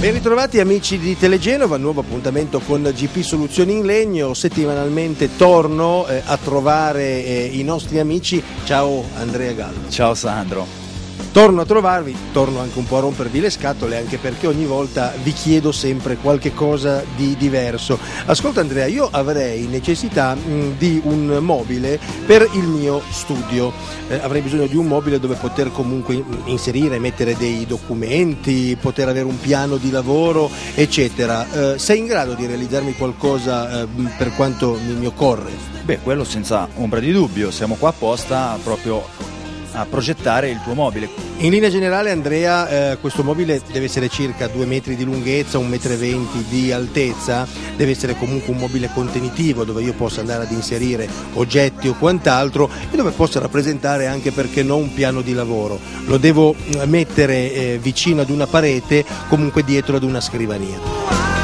Ben ritrovati amici di Telegenova, nuovo appuntamento con GP Soluzioni in Legno. Settimanalmente torno a trovare i nostri amici. Ciao Andrea Gallo. Ciao Sandro. Torno a trovarvi, torno anche un po' a rompervi le scatole, anche perché ogni volta vi chiedo sempre qualche cosa di diverso. Ascolta Andrea, io avrei necessità di un mobile per il mio studio. Avrei bisogno di un mobile dove poter comunque inserire, mettere dei documenti, poter avere un piano di lavoro, eccetera. Sei in grado di realizzarmi qualcosa per quanto mi occorre? Beh, quello senza ombra di dubbio, siamo qua apposta proprio a progettare il tuo mobile. In linea generale Andrea, questo mobile deve essere circa 2 metri di lunghezza, 1,20 m di altezza, deve essere comunque un mobile contenitivo dove io possa andare ad inserire oggetti o quant'altro e dove possa rappresentare anche, perché no, un piano di lavoro. Lo devo mettere vicino ad una parete, comunque dietro ad una scrivania.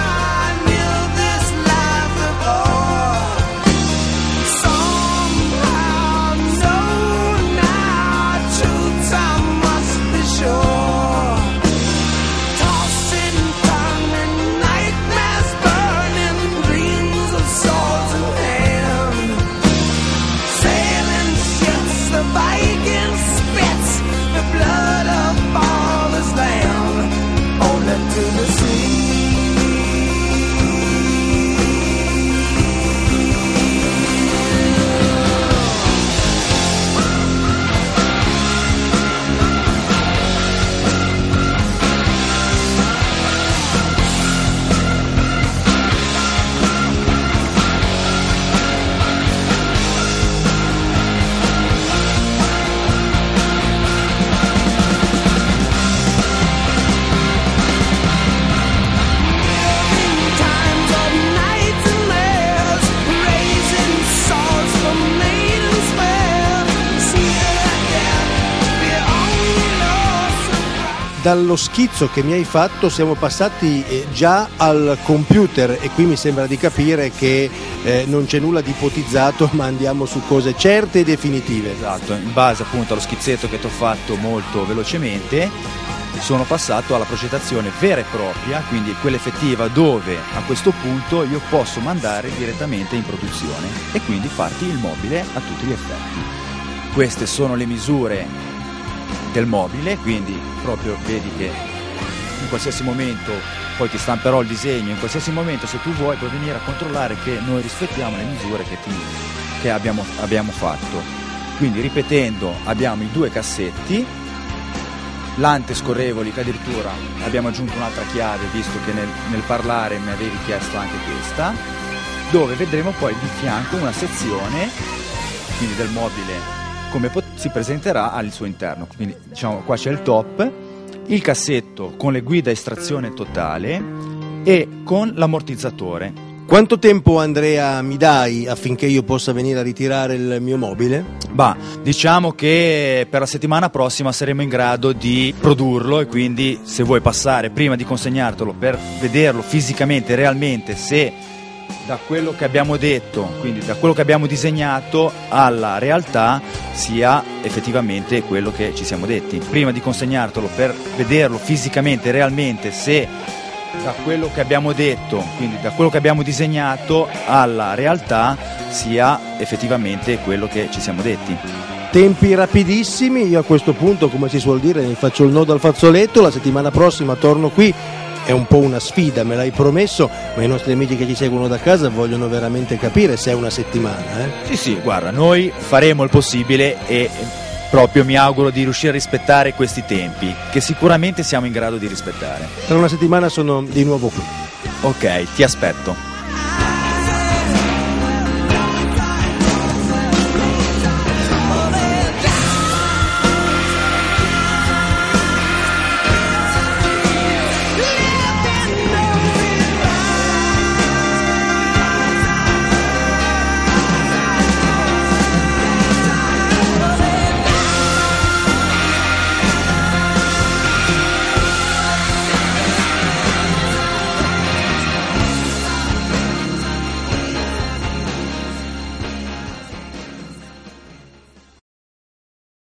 Dallo schizzo che mi hai fatto siamo passati già al computer e qui mi sembra di capire che non c'è nulla di ipotizzato, ma andiamo su cose certe e definitive. Esatto, in base appunto allo schizzetto che ti ho fatto molto velocemente sono passato alla progettazione vera e propria, quindi quella effettiva, dove a questo punto io posso mandare direttamente in produzione e quindi farti il mobile a tutti gli effetti. Queste sono le misure del mobile, quindi proprio vedi che in qualsiasi momento poi ti stamperò il disegno, in qualsiasi momento se tu vuoi puoi venire a controllare che noi rispettiamo le misure che abbiamo fatto. Quindi ripetendo, abbiamo i 2 cassetti, l'ante scorrevoli, che addirittura abbiamo aggiunto un'altra chiave visto che nel parlare mi avevi chiesto anche questa, dove vedremo poi di fianco una sezione quindi del mobile come si presenterà al suo interno. Quindi diciamo qua c'è il top, il cassetto con le guide a estrazione totale e con l'ammortizzatore. Quanto tempo Andrea mi dai affinché io possa venire a ritirare il mio mobile? Diciamo che per la settimana prossima saremo in grado di produrlo e quindi se vuoi passare prima di consegnartelo per vederlo fisicamente, realmente, se da quello che abbiamo detto, quindi da quello che abbiamo disegnato alla realtà sia effettivamente quello che ci siamo detti. Prima di consegnartelo per vederlo fisicamente, realmente, se da quello che abbiamo detto, quindi da quello che abbiamo disegnato alla realtà sia effettivamente quello che ci siamo detti. Tempi rapidissimi, io a questo punto, come si suol dire, mi faccio il nodo al fazzoletto, la settimana prossima torno qui. È un po' una sfida, me l'hai promesso, ma i nostri amici che ci seguono da casa vogliono veramente capire se è una settimana. Sì, guarda, noi faremo il possibile e proprio mi auguro di riuscire a rispettare questi tempi, che sicuramente siamo in grado di rispettare. Tra una settimana sono di nuovo qui. Ok, ti aspetto.